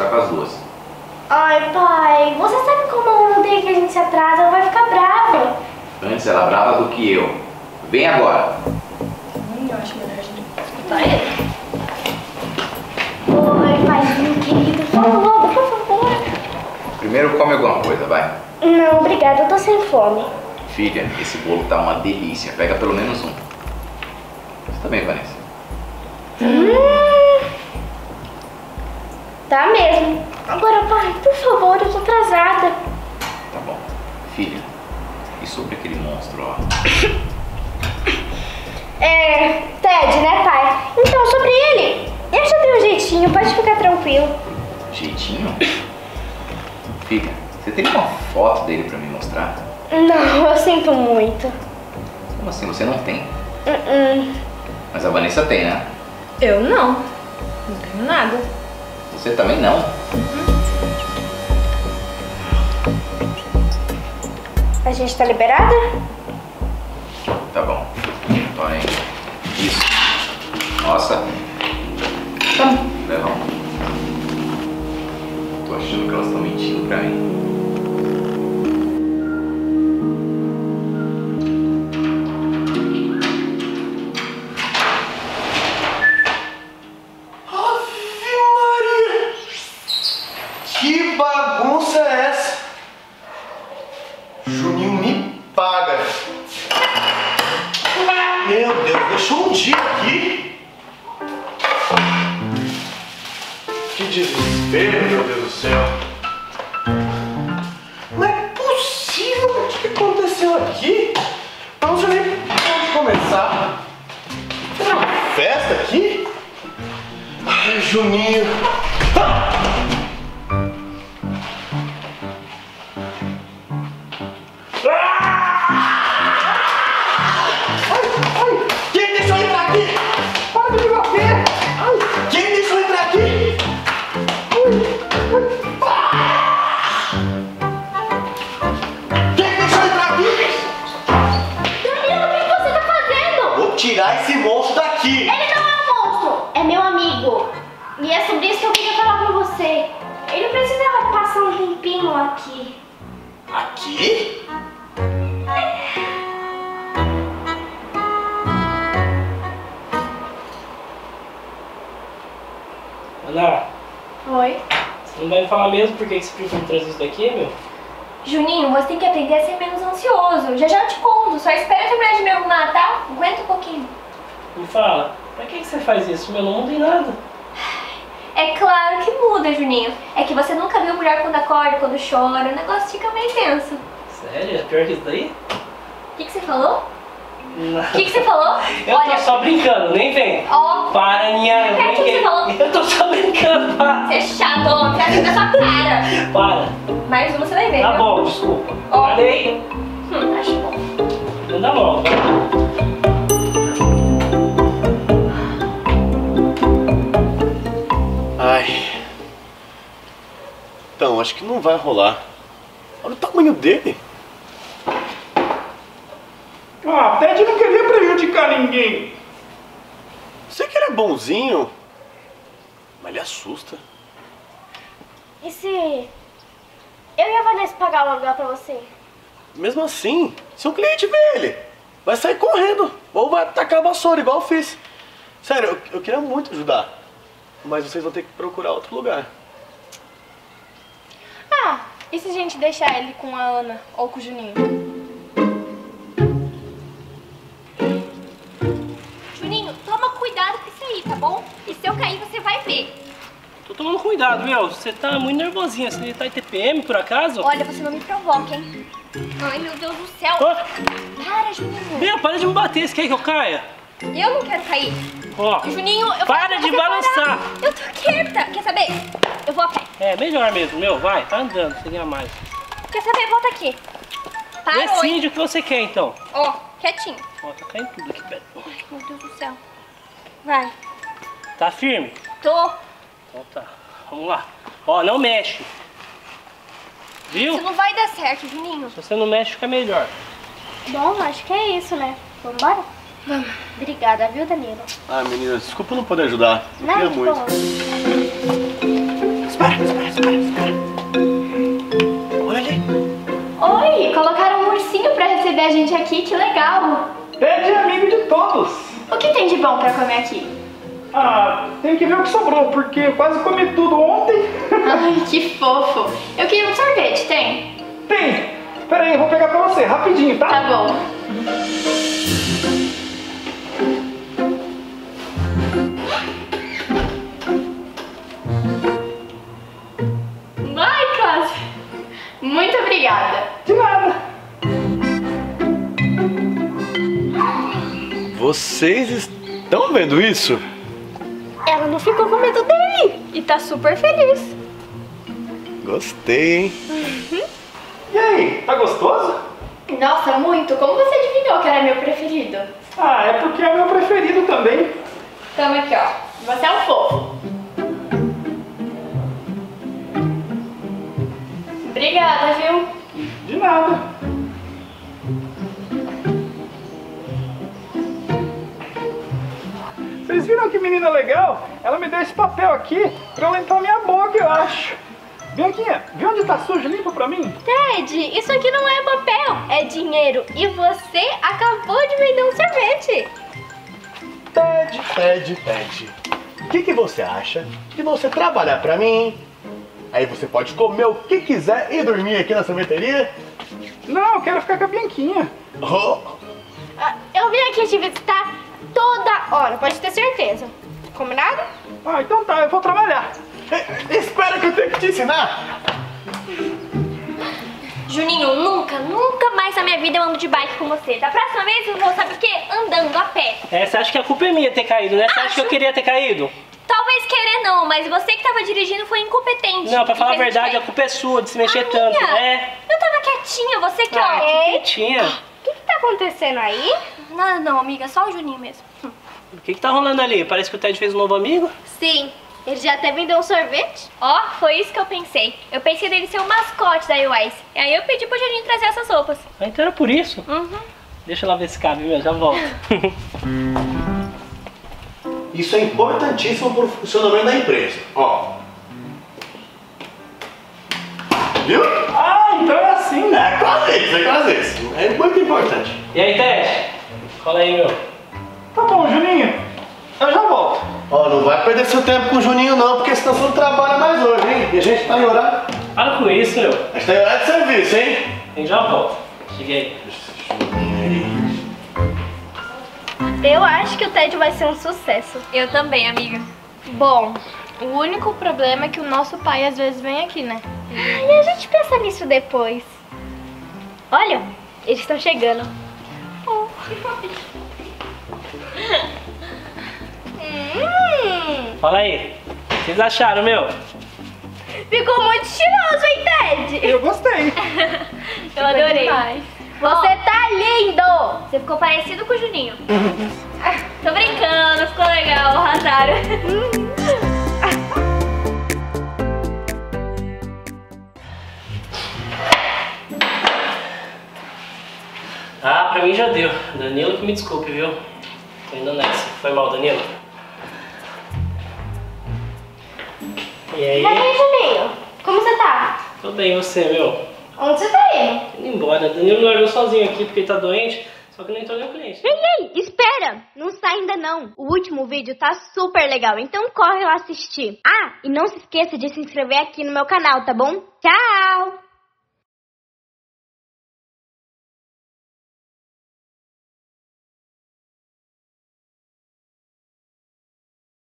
mostrar pras duas. Ai, pai, você sabe como a Ana odeia que a gente se atrasa, ela vai ficar brava. Antes ela é brava do que eu. Vem agora. Eu acho melhor a gente escutar ele. Oi, paizinho querido, fala logo, por favor. Primeiro come alguma coisa, vai. Não, obrigada, eu tô sem fome. Filha, esse bolo tá uma delícia. Pega pelo menos um. Você também, Vanessa. Tá mesmo. Agora, pai, por favor, eu tô atrasada. Tá bom. Filha, e sobre aquele monstro, ó? Ted, né, pai? Então, sobre ele, eu já dei um jeitinho, pode ficar tranquilo. Jeitinho? Filha, você tem uma foto dele pra me mostrar? Não, eu sinto muito. Como assim? Você não tem? Mas a Vanessa tem, né? Eu não. Não tenho nada. Você também não? A gente tá liberada? Tá bom. Tony. Isso. Nossa. Leva um. Tô achando que elas estão mentindo pra mim. Que bagunça é essa? Juninho me paga. Meu Deus, deixou um dia aqui. Que desespero, meu Deus do céu. Não é possível. O que aconteceu aqui? Eu não sei nem por onde começar. Tem uma festa aqui? Ai, Juninho. Tirar esse monstro daqui! Ele não é um monstro, é meu amigo. E é sobre isso que eu queria falar com você. Ele precisa passar um tempinho aqui. Aqui? Ana, Oi? você não vai me falar mesmo por que você prefere trazer isso daqui, meu? Juninho, você tem que aprender a ser menos ansioso. Já eu te conto, só espera eu terminar de me arrumar, tá? Aguenta um pouquinho. Me fala, pra que você faz isso? Meu, não muda em nada. É claro que muda, Juninho. É que você nunca viu mulher quando acorda, quando chora, o negócio fica meio tenso. Sério? É pior que isso daí? O que você falou? Não. O que você falou? Eu tô só brincando, nem vem. Ó. Para, Ninha, eu O que brinquei. você falou? Eu tô só brincando, para. Você é chato, ó. Quero ver na sua cara. Para. Mais uma você vai ver, Tá viu? bom, desculpa. Ó. Parei. Acho bom. Não dá logo, vai. Ai. Então, acho que não vai rolar. Olha o tamanho dele. Ah, Ted não queria prejudicar ninguém. Sei que ele é bonzinho, mas ele assusta. E se eu e a Vanessa pagar o aluguel pra você? Mesmo assim, se um cliente vê ele, vai sair correndo. Ou vai atacar a vassoura, igual eu fiz. Sério, eu queria muito ajudar. Mas vocês vão ter que procurar outro lugar. Ah, e se a gente deixar ele com a Ana ou com o Juninho? Juninho, toma cuidado com isso aí, tá bom? E se eu cair, você vai ver. Tô tomando cuidado, meu. Você tá muito nervosinha. Você tá em TPM, por acaso? Olha, você não me provoca, hein? Ai, meu Deus do céu. Ó, Para, Juninho. meu, para de me bater. Você quer que eu caia? Eu não quero cair. Ó, Juninho, eu para quero de você balançar. parar. Eu tô quieta. Quer saber? Eu vou a pé. É, melhor mesmo, meu. Vai, tá andando. Você ganha mais. Quer saber? Volta aqui. Parou, hein? Decide o que você quer, então. Ó, quietinho. Ó, tá caindo tudo aqui, pera. Ai, meu Deus do céu. Vai. Tá firme? Tô. Então tá. Vamos lá. Ó, não mexe. Viu? Isso não vai dar certo, Juninho. Se você não mexe, fica melhor. Bom, acho que é isso, né? Vambora? Vamos. Obrigada, viu, Danilo? Ah, meninas, desculpa não poder ajudar. Eu queria que muito. bom. Espera. Olha ali. Oi, colocaram um ursinho pra receber a gente aqui, que legal. Ted é amigo de todos. O que tem de bom pra comer aqui? Ah, tem que ver o que sobrou, porque eu quase comi tudo ontem. Ai, que fofo. Eu queria um sorvete, tem? Tem. Pera aí, eu vou pegar pra você, rapidinho, tá? Tá bom. Vai, quase. Muito obrigada. De nada. Vocês estão vendo isso? Ela não ficou com medo dele e tá super feliz. Gostei, hein? E aí, tá gostoso? Nossa, muito. Como você adivinhou que era meu preferido? Ah, é porque é meu preferido também. Toma aqui, ó. Você é um fofo. Obrigada, viu? De nada. Vocês viram que menina legal? Ela me deu esse papel aqui pra eu limpar minha boca, eu acho. Bianquinha, vê onde tá sujo? Limpa pra mim. Ted, isso aqui não é papel, é dinheiro. E você acabou de vender um sorvete. Ted. O que você acha de você trabalhar pra mim? Aí você pode comer o que quiser e dormir aqui na sorveteria? Não, eu quero ficar com a Bianquinha. Oh, Eu vim aqui te visitar toda hora, pode ter certeza. Combinado? Ah, então tá, eu vou trabalhar. espera que eu tenho que te ensinar. Juninho, nunca mais na minha vida eu ando de bike com você. Da próxima vez eu vou, sabe o quê? Andando a pé. É, você acha que a culpa é minha ter caído, né? Você acha que eu queria ter caído? Talvez querer não, mas você que tava dirigindo foi incompetente. Não, pra falar a E fez verdade, feio. a culpa é sua de se mexer A tanto. minha? É. Eu tava quietinha, você que ó. Que quietinha. O que tá acontecendo aí? Nada não, amiga, só o Juninho mesmo. O que tá rolando ali? Parece que o Ted fez um novo amigo. Sim, ele já até vendeu um sorvete. Ó, foi isso que eu pensei. Eu pensei dele ser o mascote da UIS. E aí eu pedi pro Juninho trazer essas roupas. Ah, então era por isso? Uhum. Deixa eu lá ver se cabe, meu, já volto. Isso é importantíssimo pro funcionamento da empresa. Ó. Viu? Ah, então é assim. É quase isso. É muito importante. E aí, Ted? Cola aí, meu. Tá bom, Juninho. Eu já volto. Ó, não vai perder seu tempo com o Juninho não, porque senão você não trabalha mais hoje, hein? E a gente tá em horário. Para com isso, meu. A gente tá em horário de serviço, hein? Eu já volto. Cheguei. Eu acho que o Ted vai ser um sucesso. Eu também, amiga. Bom, o único problema é que o nosso pai às vezes vem aqui, né? E a gente pensa nisso depois. Olha, eles estão chegando. Fala aí. O que vocês acharam, meu? Ficou muito estiloso, hein, Ted? Eu gostei. Eu adorei. Você tá lindo! Você ficou parecido com o Juninho. Tô brincando, ficou legal, arrasaram. Ah, pra mim já deu. Danilo que me desculpe, viu? Tô indo nessa. Foi mal, Danilo. E aí? E aí, Juninho? Como você tá? Tô bem, e você, meu? Onde você tá indo? Indo embora. Danilo me largou sozinho aqui porque ele tá doente, só que eu nem tô nem o cliente. Ei, espera! Não sai ainda não. O último vídeo tá super legal, então corre lá assistir. Ah, e não se esqueça de se inscrever aqui no meu canal, tá bom? Tchau!